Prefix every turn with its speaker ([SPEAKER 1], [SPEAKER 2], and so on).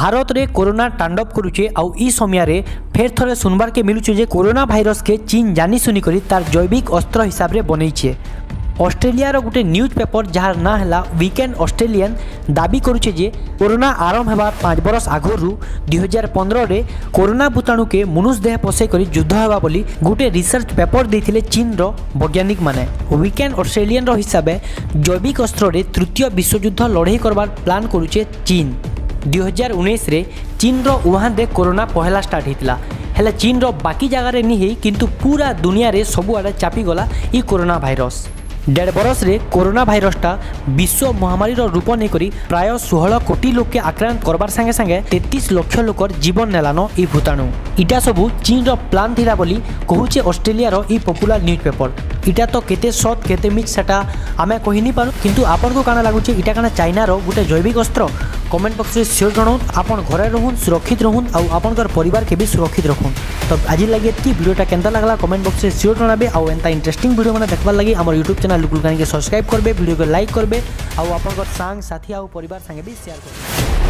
[SPEAKER 1] भारत रे कोरोना तांडव करुचे आउ ई समय रे फेर थरे सुनबार के मिलुचे जे कोरोना भाइरस के चीन जानी सुनी करी तार जैविक अस्त्र हिसाब रे बनैछे। ऑस्ट्रेलिया रो गुटे न्यूज पेपर जहार ना हला वीकेंड ऑस्ट्रेलियन दाबी करुचे जे कोरोना आरंभ हेबा 5 बरस आगरु 2015 रे कोरोना भूताणु के मनुष्य देह पसे करी युद्ध हेबा बोली गुटे रिसर्च पेपर देथिले चीन रो वैज्ञानिक माने। वीकेंड ऑस्ट्रेलियन रो हिसाबे जैविक अस्त्र रे तृतीय विश्वयुद्ध लड़ाई करबार प्लान करुचे चीन। 2019 रे चीन रो वुहान रे कोरोना पहला स्टार्ट होता है। चीन रो बाकी जगह रे नहीं है किंतु पूरा दुनिया रे सबुआड़े चापी गला ई कोरोना भाइरस। 1.5 बरस रे कोरोना भाइरसटा विश्व महामारी रो रूप नहीं करी प्राय 16 कोटी लोक के आक्रांत करबार संगे संगे 33 लाख लोकर जीवन नेलानो ई भूताणु। इटा सबू चीन रो प्लान थिला बोली कहूचे ऑस्ट्रेलिया रो ई पॉपुलर न्यूज पेपर। इटा तो केते सत केते मिथ सेटा आमे कहि नि पारू किंतु आपन को काना लागुचे इटा काना चाइना रो गुटे जैविक अस्त्र। कमेंट बॉक्स रे शेयर जणाउन आपन घरे रहून सुरक्षित रहून आउ आपनकर परिवार के भी सुरक्षित रखून। तो आज लगे वीडियोटा केनता लागला कमेंट बॉक्स रे शेयर जणाबे आउ एंता इंटरेस्टिंग वीडियो माने देखबार लागि हमर YouTube चैनल लुकुल कानी के सब्सक्राइब करबे वीडियो को लाइक करबे आउ आपनकर संग साथी आउ परिवार संगे भी शेयर करबे।